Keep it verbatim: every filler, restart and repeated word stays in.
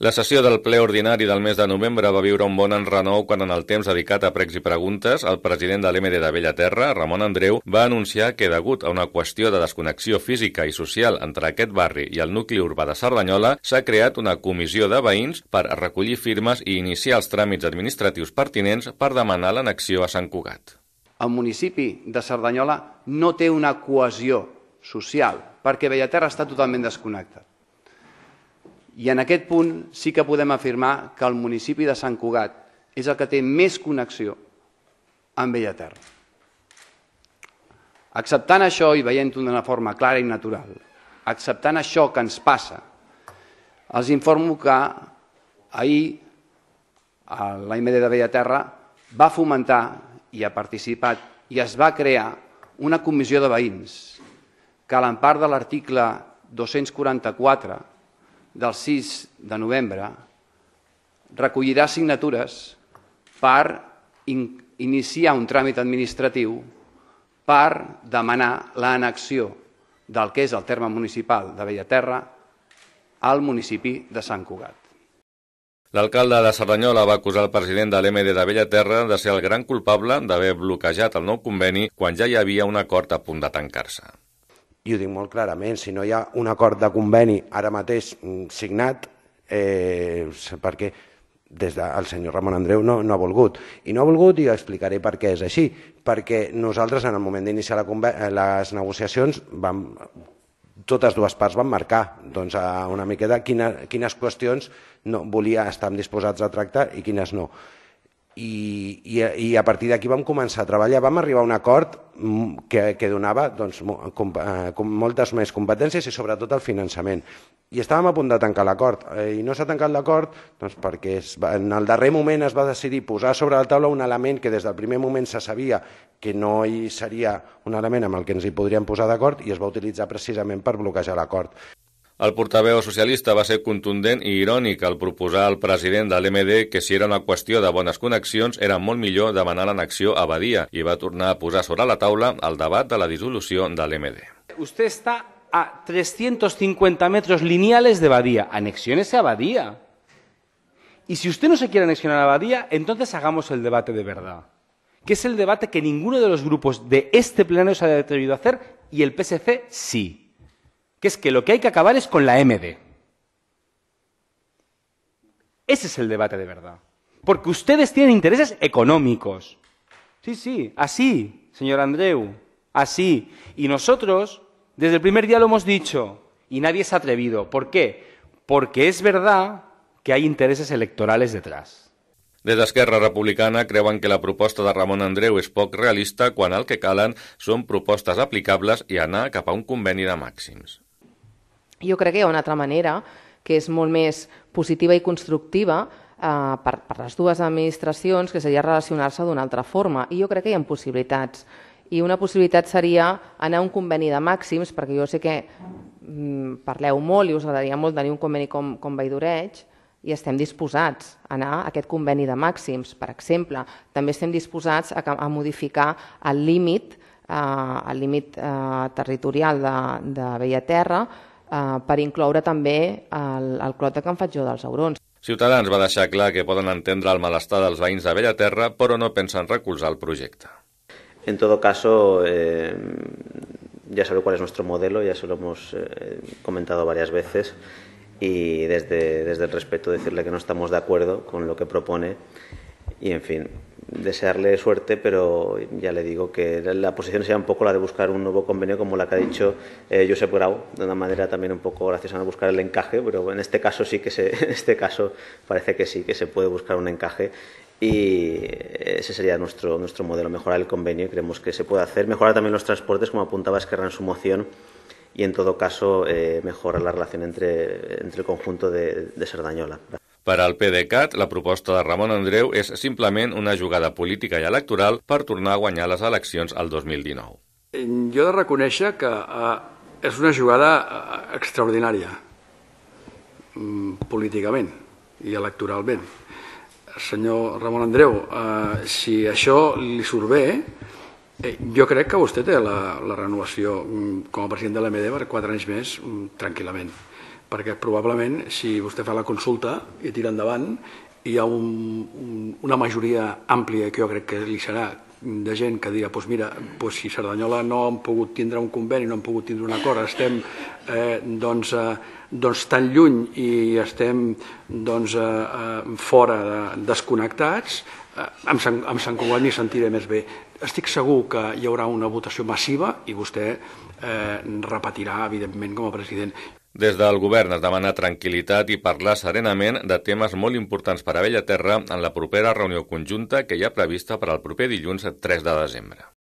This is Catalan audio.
La sessió del ple ordinari del mes de novembre va viure un bon enrenou quan en el temps dedicat a pregs i preguntes el president de l'E M D de Bellaterra, Ramon Andreu, va anunciar que degut a una qüestió de desconnexió física i social entre aquest barri i el nucli urbà de Cerdanyola s'ha creat una comissió de veïns per recollir firmes i iniciar els tràmits administratius pertinents per demanar l'annexió a Sant Cugat. El municipi de Cerdanyola no té una cohesió social perquè Bellaterra està totalment desconnectat. I en aquest punt sí que podem afirmar que el municipi de Sant Cugat és el que té més connexió amb Bellaterra. Acceptant això i veient-ho d'una forma clara i natural, acceptant això que ens passa, els informo que ahir l'A M D de Bellaterra va fomentar i ha participat i es va crear una comissió de veïns que a l'empara de l'article dos-cents quaranta-quatre del sis de novembre recollirà signatures per iniciar un tràmit administratiu per demanar l'annexió del que és el terme municipal de Bellaterra al municipi de Sant Cugat. L'alcalde de Cerdanyola va acusar el president de l'E M D de Bellaterra de ser el gran culpable d'haver bloquejat el nou conveni quan ja hi havia un acord a punt de tancar-se. I ho dic molt clarament, si no hi ha un acord de conveni ara mateix signat, eh, perquè des del senyor Ramon Andreu no, no ha volgut. I no ha volgut i explicaré per què és així. Perquè nosaltres en el moment d'iniciar les negociacions, vam, totes dues parts van marcar doncs, una miqueta quina, quines qüestions no, volia estar disposats a tractar i quines no. I, i, i a partir d'aquí vam començar a treballar, vam arribar a un acord que, que donava doncs, com, com moltes més competències i sobretot el finançament. I estàvem a punt de tancar l'acord i no s'ha tancat l'acord doncs, perquè es va, en el darrer moment es va decidir posar sobre la taula un element que des del primer moment se sabia que no hi seria un element amb el que ens hi podríem posar d'acord i es va utilitzar precisament per bloquejar l'acord. El portaveu socialista va ser contundent i irònic al proposar al president de l'E M D que si era una qüestió de bones connexions era molt millor demanar l'annexió a Badia i va tornar a posar sobre la taula el debat de la dissolució de l'E M D. Usted está a trescientos cincuenta metros lineales de Badia. Anexiónese a Badia. Y si usted no se quiere anexionar a Badia, entonces hagamos el debate de verdad. Que es el debate que ninguno de los grupos de este plenario se ha atrevido a hacer y el P S C sí. Que es que lo que hay que acabar es con la E M D. Ese es el debate de verdad. Porque ustedes tienen intereses económicos. Sí, sí, así, señor Andreu, así. Y nosotros, desde el primer día lo hemos dicho, y nadie se ha atrevido. ¿Por qué? Porque es verdad que hay intereses electorales detrás. Des d'Esquerra Republicana creuen que la proposta de Ramon Andreu és poc realista quan el que calen són propostes aplicables i anar cap a un conveni de màxims. Jo crec que hi ha una altra manera que és molt més positiva i constructiva eh, per, per les dues administracions, que seria relacionar-se d'una altra forma. I jo crec que hi ha possibilitats. I una possibilitat seria anar a un conveni de màxims, perquè jo sé que mm, parleu molt i us agradaria molt tenir un conveni com, com Vall-d'Oreig, i estem disposats a anar a aquest conveni de màxims. Per exemple, també estem disposats a, a modificar el límit, eh, el límit eh, territorial de, de Bellaterra eh, per incloure també el, el clot de Can Fatjó dels Aurons. Ciutadans va deixar clar que poden entendre el malestar dels veïns de Bellaterra, però no pensen recolzar el projecte. En todo caso, eh, ya sabe cuál es nuestro modelo, ya se lo hemos eh, comentado varias veces. Y desde, desde el respeto decirle que no estamos de acuerdo con lo que propone y, en fin, desearle suerte, pero ya le digo que la posición sea un poco la de buscar un nuevo convenio, como la que ha dicho eh, Josep Grau, de una manera también un poco graciosa, a buscar el encaje, pero en este caso sí que se, en este caso parece que sí, que se puede buscar un encaje. Y ese sería nuestro, nuestro modelo, mejorar el convenio, creemos que se puede hacer, mejorar también los transportes, como apuntaba Esquerra en su moción, y en todo caso eh, mejorar la relación entre, entre el conjunto de, de Cerdanyola. Per al PDeCAT, la proposta de Ramon Andreu és simplement una jugada política i electoral per tornar a guanyar les eleccions al dos mil dinou. Jo he de reconèixer que eh, és una jugada eh, extraordinària, mm, políticament i electoralment. Senyor Ramon Andreu, eh, si això li surt bé, Eh, jo crec que vostè té la, la renovació com a president de l'E M D per quatre anys més tranquil·lament, perquè probablement si vostè fa la consulta i tira endavant, hi ha un, un, una majoria àmplia que jo crec que li serà de gent que dirà, doncs mira, doncs si Cerdanyola no han pogut tindre un conveni, no han pogut tindre un acord, estem eh, doncs, eh, doncs tan lluny i estem doncs, eh, fora de, desconnectats, eh, amb, Sant, amb Sant Cugat m'hi sentiré més bé. Estic segur que hi haurà una votació massiva i vostè eh, repetirà, evidentment, com a president. Des del govern es demana tranquil·litat i parlar serenament de temes molt importants per a Bellaterra en la propera reunió conjunta que hi ha prevista per al proper dilluns tres de desembre.